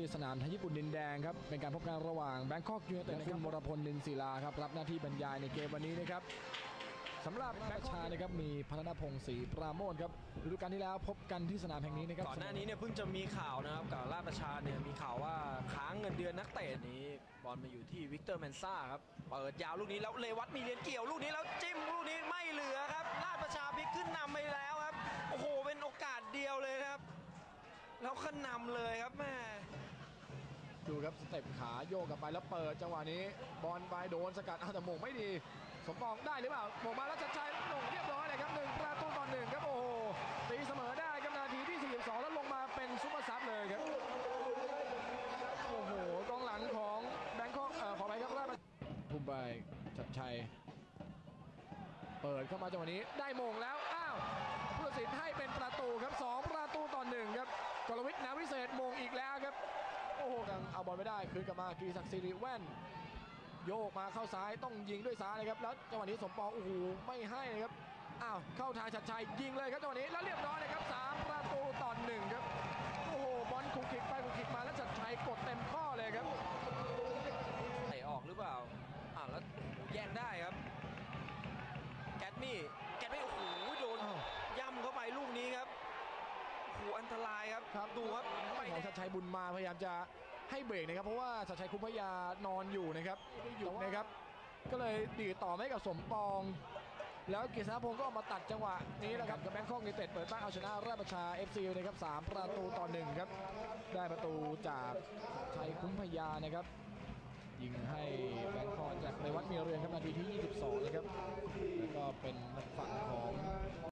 สนามไทยญี่ปุ่นดินแดงครับเป็นการพบกันระหว่างแบงคอกยูไนเต็ดคุณวรพล นินศิลาครับรับหน้าที่บรรยายในเกมวันนี้นะครับสำหรับแบงคอกนะครับมีพัฒนพงศ์ศรีปราโมชครับฤดูกาลที่แล้วพบกันที่สนามแห่งนี้นะครับก่อนหน้านี้เนี่ยเพิ่งจะมีข่าวนะครับกับราชประชาเนี่ยมีข่าวว่าค้างเงินเดือนนักเตะนี้บอลมาอยู่ที่วิกเตอร์แมนซ่าครับเปิดยาวลูกนี้แล้วเลวัตมีเลียนเกี่ยวลูกนี้แล้วจิ้มลูกนี้ไม่เหลือครับราชประชาพลิกขึ้นนำไปแล้วครับโอ้โหเป็นโอกาสเดียวเลยครับแล้วขึ้นนำเลยครับแม่ดูครับสเต็ปขาโยกกลับไปแล้วเปิดจังหวะนี้บอลไปโดนสกัดแต่มงไม่ดีสมปองได้หรือเปล่ามงมาแล้วชัดชัยมงเรียบร้อยเลยครับ1-1ครับโอ้โหตีเสมอได้ครับนาทีที่42แล้วลงมาเป็นซุปเปอร์ซับเลยครับโอ้โหกองหลังของแบงคอกขอไปครับราชภูมิไปชัดชัยเปิดเข้ามาจังหวะนี้ได้มงแล้วอ้าวผู้ตัดสินให้เป็นประตูครับ2-1ครับกรวิทย์ นาวิเศษมงอีกแล้วครับโอ้โหยังเอาบอลไม่ได้คืนกลับมากีศักดิ์สิริแว่นโยกมาเข้าซ้ายต้องยิงด้วยซ้ายเลยครับแล้วจังหวะนี้สมปองโอ้โหไม่ให้นะครับอ้าวเข้าทางชัดชัยยิงเลยครับจังหวะนี้แล้วเรียบร้อยเลยครับ3-1ครับโอ้โหบอลคุกคิกไปคุกคิกมาแล้วชัดชัยกดเต็มข้อเลยครับเตะออกหรือเปล่าแล้วแย่งได้ครับแกตมี่โอ้โหโดนย่ำเข้าไปลูกนี้ครับโอ้โหอันตรายครับดูครับของชัดชัยบุญมาพยายามจะให้เบรกนะครับเพราะว่าชัดชัยคุ้มพยานอนอยู่นะครับไม่หยุดนะครับก็เลยดีต่อให้กับสมปองแล้วกฤษณพงศ์ก็ออกมาตัดจังหวะนี้นะครับกับแบงคอกยูไนเต็ดเปิดบ้านเอาชนะราชประชา FC นะครับ3-1ครับได้ประตูจากชัยคุ้มพยานะครับยิงให้แบงคอกจากในวัดมีเรือนครับนาทีที่22นะครับแล้วก็เป็นฝั่งของ